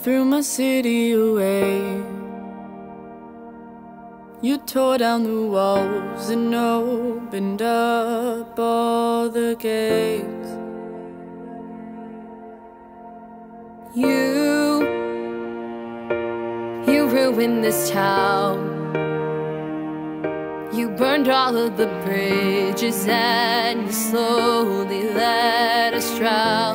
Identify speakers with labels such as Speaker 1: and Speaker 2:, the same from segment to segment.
Speaker 1: threw my city away. You tore down the walls and opened up all the gates. You ruined this town. You burned all of the bridges and you slowly let us drown.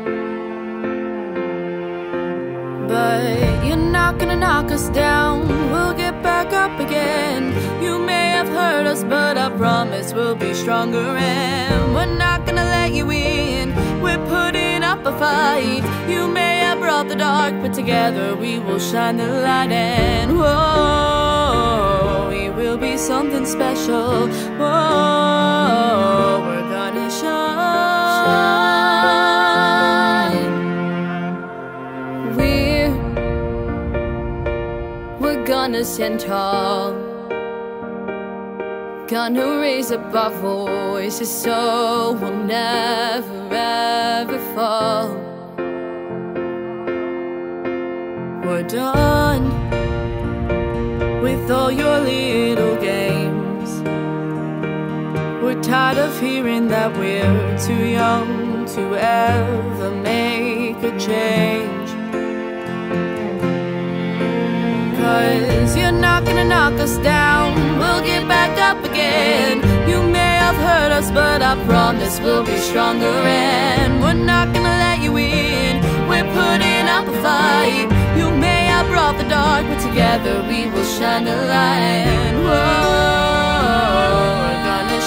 Speaker 1: But you're not gonna knock us down, we'll get back up again. You may have hurt us, but I promise we'll be stronger. And we're not gonna let you in, we're putting up a fight. You may have brought the dark, but together we will shine the light. And whoa, we will be something special. Whoa, we're gonna shine. We're gonna stand tall, gonna raise up our voices so we'll never ever fall. We're done with all your little games. We're tired of hearing that we're too young to ever make a change. 'Cause you're not gonna knock us down, we'll get back up again. You may have hurt us, but I promise we'll be stronger. And we're not gonna let you in, we're putting up a fight. You may have brought the dark, but together we will shine the light. And whoa, we're gonna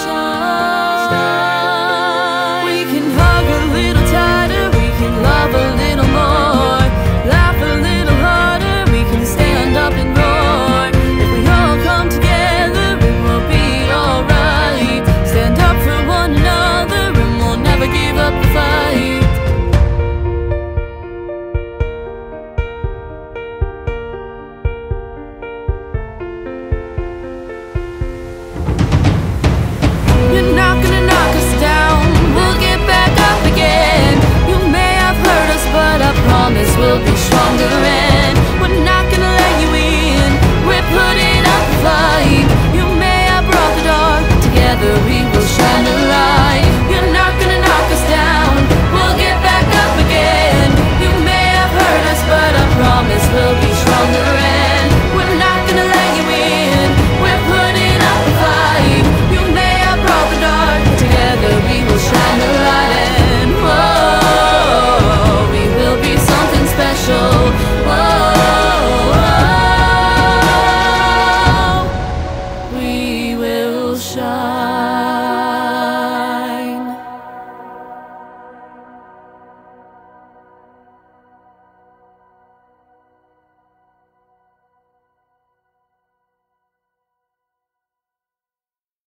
Speaker 1: shine. We can hug a little tighter, we can love a little more, laugh a little harder, we can stand up and roar. If we all come together, it will be alright. Stand up for one another and we'll never give up the fight. You're not gonna knock us down, we'll get back up again. You may have hurt us, but I promise we'll be stronger.